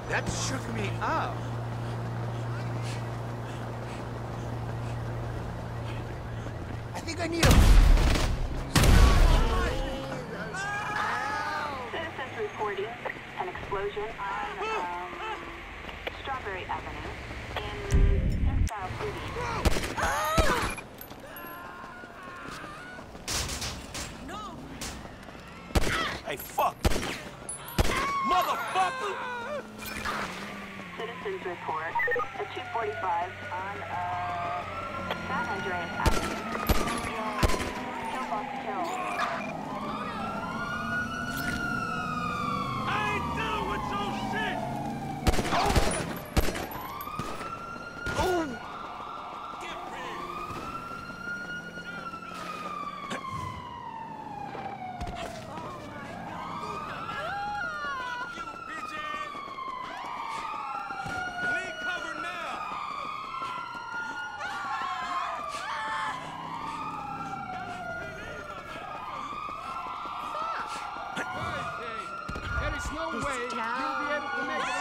That shook me up. I think I need a... Citizens reporting an explosion on Strawberry Avenue in South City. Hey, fuck! Motherfucker! Citizens report at 2:45 on San Andreas Avenue in Hillbox Hill. I ain't dealing with your shit! Oh! There's no way you'll be able to make it